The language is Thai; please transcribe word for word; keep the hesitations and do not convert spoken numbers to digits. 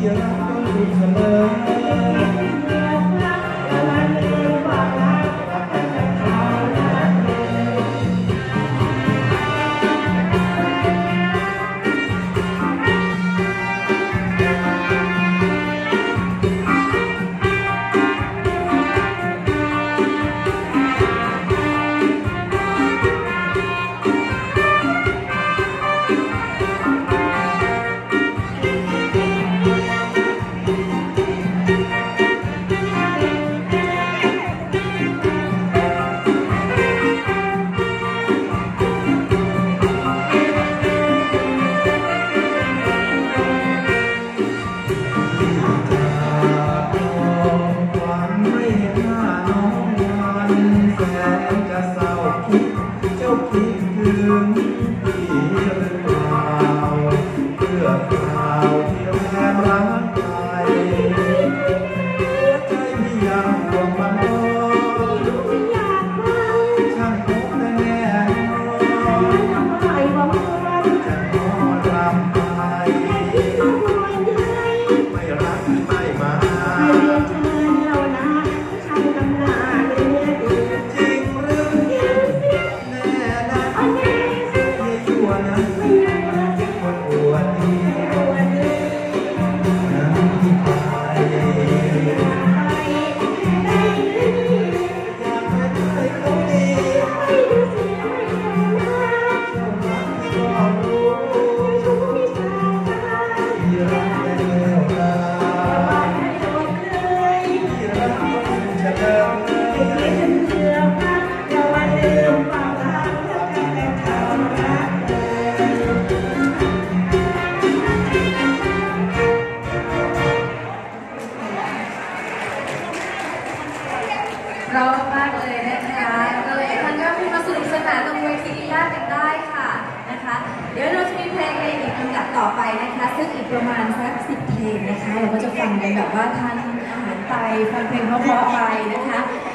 ร้องมากเลยนะคะก็เลยท่านก็มีมาสนุกสนานตรงเวทีลีลากันได้ค่ะนะคะเดี๋ยวเราจะมีเพลงในอีกลำดับต่อไปนะคะซึ่งอีกประมาณสักสิบเพลงนะคะเราก็จะฟังกันแบบว่าทานอาหารไปฟังเพลงเพราะๆไปนะคะ